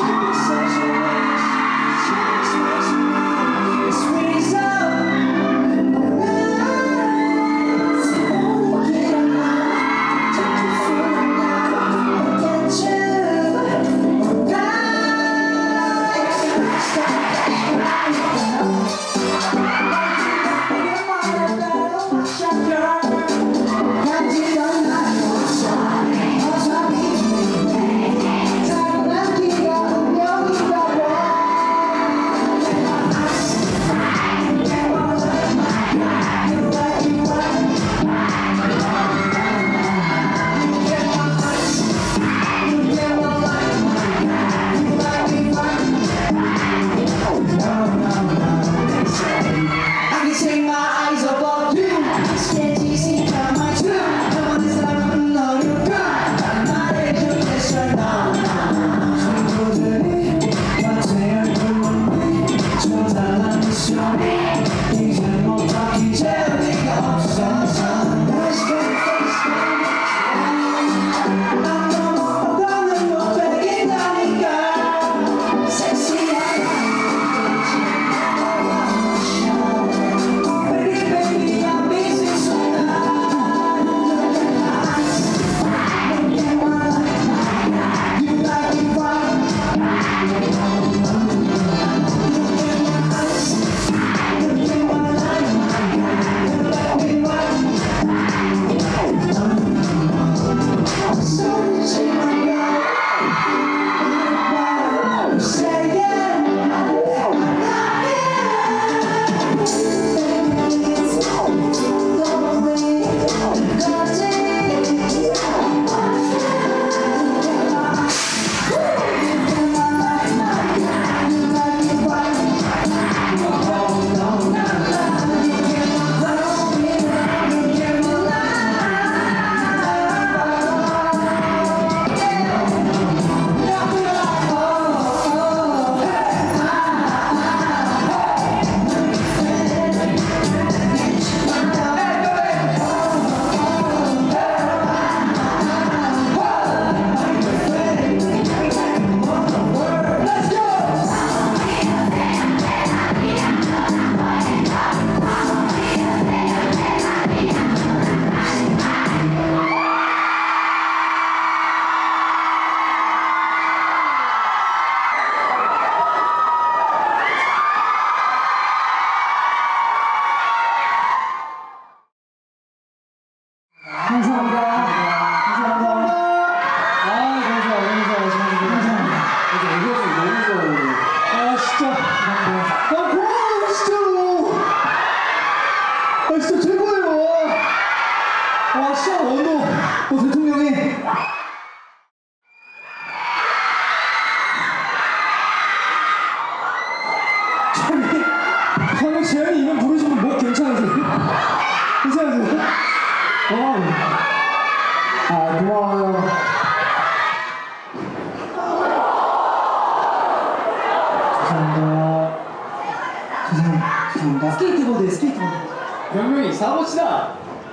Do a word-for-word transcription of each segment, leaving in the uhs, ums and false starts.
스케이트보드에 스케이트보드. 명명이 사고치다.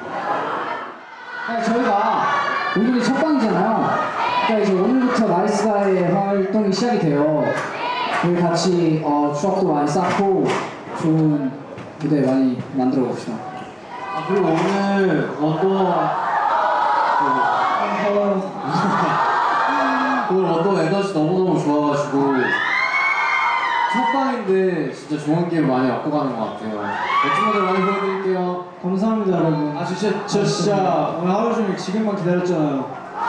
저희가 오늘이 첫 방이잖아요. 그러니까 이제 오늘부터 나이스가의 활동이 시작이 돼요. 저희 같이 어, 추억도 많이 쌓고 좋은 무대 많이 만들어 봅시다. 아, 그리고 오늘 원더 오늘 원더 에너지 너무너무 좋아가지고 첫 방인데 진짜 좋은 게임 많이 갖고 가는 것 같아요. 멋진 무대 많이 보여드릴게요. 감사합니다 여러분. 아 진짜 저 진짜 오늘 하루 종일 지금만 기다렸잖아요.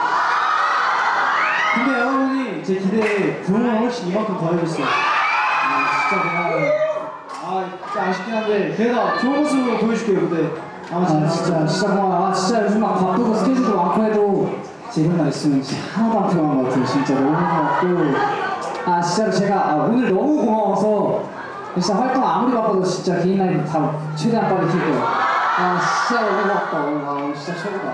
근데 여러분이 제 기대에 부응을 훨씬 이만큼 더 해줬어요. 아 진짜 고마워요. 아 진짜 아쉽긴 한데 그래도 좋은 모습으로 보여줄게요 무대. 아, 아 진짜 진짜 고마워. 아 진짜 요즘 막 바쁘고 스케줄도 많고 해도 지금 날 있으면 진짜 하나도 안 필요한 것 같아요. 진짜 너무 고맙고. 아 진짜로 제가 아, 오늘 너무 고마워서 진짜 활동 아무리 바빠도 진짜 개인 라이브 다 최대한 빨리 킬 거예요. 아 진짜 너무 고맙다 오늘. 아 오늘 진짜 최고다.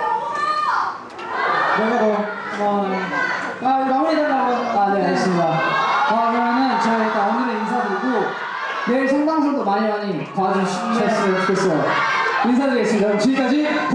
내가 더 고마워요. 아 마무리 달라고. 아 네 알겠습니다. 아 그러면은 저희 일단 오늘은 인사드리고 내일 성당선도 많이 많이 봐주셨으면 좋겠어요. 인사드리겠습니다. 그럼 지금까지